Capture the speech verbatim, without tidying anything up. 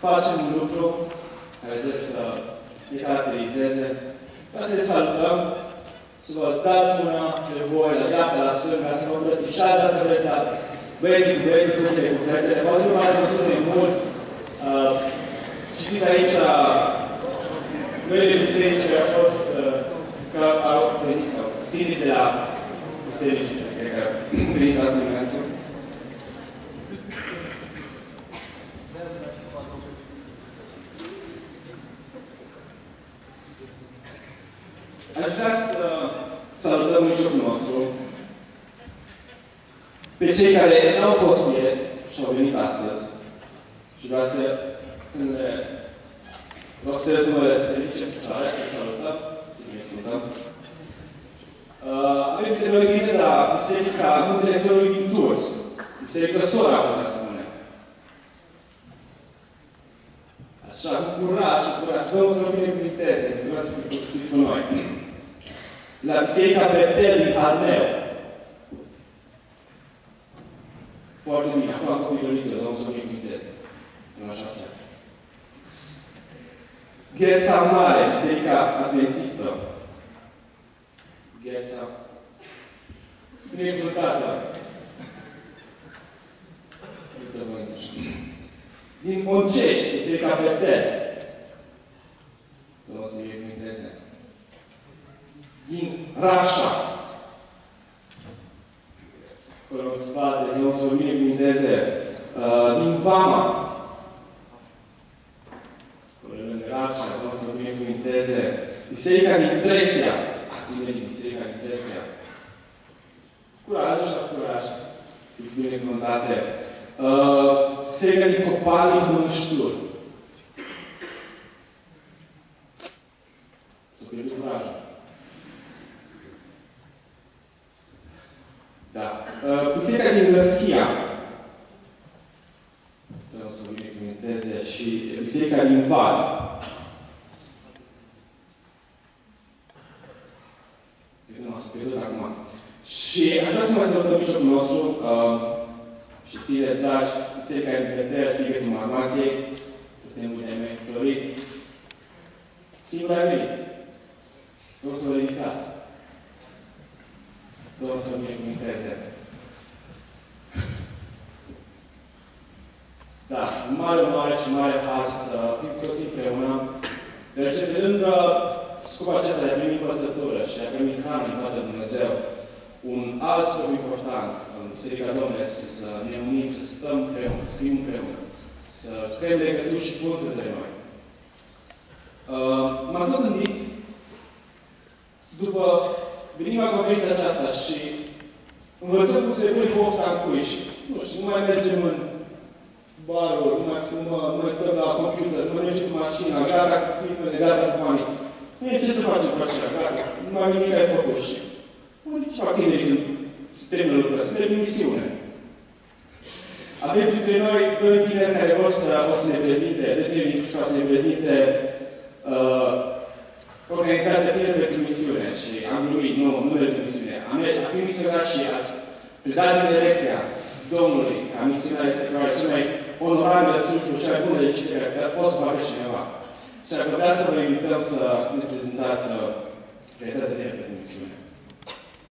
facem un lucru care trebuie să ne caracterizeze, ca să ne salutăm, să vă dați mâna de voi, la dreapta, la stânga, să vă îmbrățișați dacă vreți la băieții cu băieții, fetele cu fetele. Poate nu v-ați văzut de mult. Uh, știți aici noile biserici care au fost, uh, că au venit sau tineri de la biserici, cred că au venit azi dimineață. Aș vrea să salutăm în jocul nostru pe cei care n-au fost ieri și au venit astăzi. Și vreau să le rostez numele să ridice picioare, să salutăm, să binecuvântăm. Uh, avem câte noi tine de la biserica numele Dumnezeului din Tours. Biserică Sora, putem spune. Așa, cu curaj, cu curaj. Domnul să vă binecuvânteze, vreau să fiți cu noi. La biserica Betel din Arneu. Foarte bine. Acum copilul Lică, Domnul să vă binecuvânteze. Nu așa chiar. Gherța Mare, biserica adventistă. Gherța. Binecuvântată. Din Oncești, biserica Betel. Domnul să vă binecuvânteze. Din Rașa. Acolo în spate, Domnul să vă binecuvânteze. Uh, din Vama. Acolo în Rașa, Domnul să vă binecuvânteze. Biserica din Trestea. Cine din biserica din Trestea? Curaj, așa, curaj. Fiți binecuvântate. Uh, biserica din Copal, din Mănășturi. Să pierdut curajul. Da. Uh, biserica din Lăschia. Vreau să vă binecuvânteze. Și biserica din Val. Nu, s-a pierdut acum. Și aș vrea să mai salutăm bishopul nostru. Uh, și tine, dragi, biserica din Betel, Sighetul Marmației, Putemurile mei, Florit. Singura ai venit. Vreau să vă ridicați. Domnul să vă binecuvânteze. Da, mare, mare și mare har să fim toți împreună, deoarece pe lângă scopul acesta de a primi învățătură și de a primi hrană din partea Dumnezeu, un alt scop important în Biserica Domnului este să ne unim, să stăm împreună, să fim împreună, să creăm legături și punți între noi. Uh, M-am tot gândit, după venim la conferința aceasta și învățăm cum se pune pofta în cui și, nu știu, nu mai mergem în baruri, nu mai fumăm, nu mai stăm la computer, nu mai mergem cu mașina, gata cu filmele, gata cu banii. Nu e ce să facem cu așa, gata, nu mai nimic ai făcut și nu e ceva tinerii când se termină lucrurile, suntem în misiune. Avem printre noi doi tineri care o să, o să ne prezinte, doi tineri din Cluj, să ne prezinte uh, Organizația Tineri pentru Misiune și am numit, nu, nu pentru misiune. Am, a fi misionar și ați predat din direcția Domnului ca misionar este probabil cel mai onorabil slujbă, cea mai bună decizie care poate să facă cineva. Și ar putea să vă invităm să ne prezentați Organizația Tineri pentru Misiune.